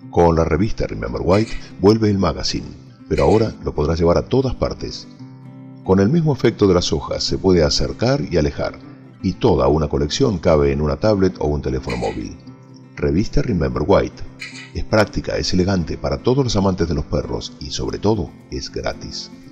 Con la revista Remember White vuelve el magazine, pero ahora lo podrás llevar a todas partes. Con el mismo efecto de las hojas se puede acercar y alejar, y toda una colección cabe en una tablet o un teléfono móvil. Revista Remember White. Es práctica, es elegante para todos los amantes de los perros y sobre todo es gratis.